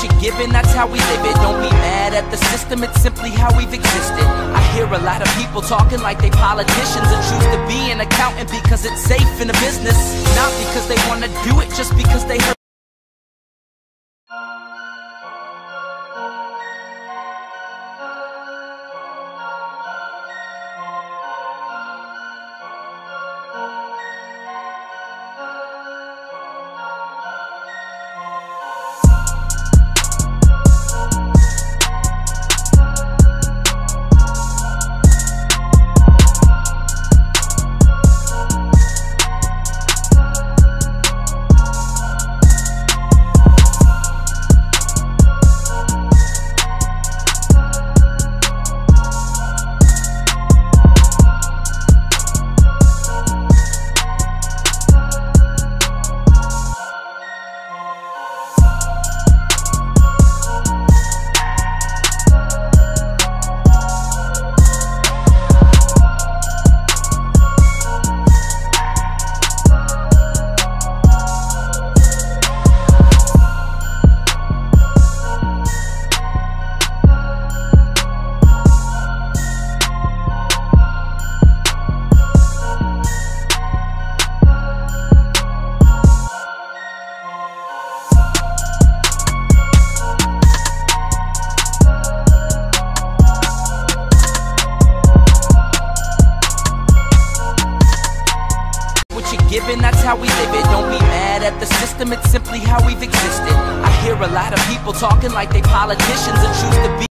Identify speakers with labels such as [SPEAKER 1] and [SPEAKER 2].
[SPEAKER 1] What you're given, that's how we live it. Don't be mad at the system, it's simply how we've existed. I hear a lot of people talking like they politicians and choose to be an accountant because it's safe in the business, not because they want to do it, just because they heard. Given, that's how we live it. Don't be mad at the system, it's simply how we've existed. I hear a lot of people talking like they politicians and choose to be